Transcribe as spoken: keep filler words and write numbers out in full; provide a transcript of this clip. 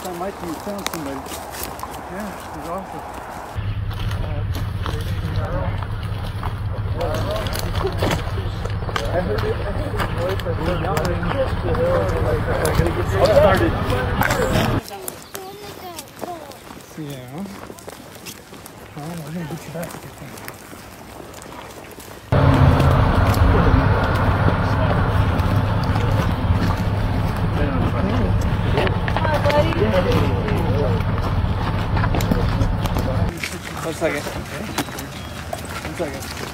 sound like you found somebody. Yeah, it's awesome. I heard it. I heard it voice. I heard it. Yeah. Well, we're gonna get you back to the thing. One second. One second.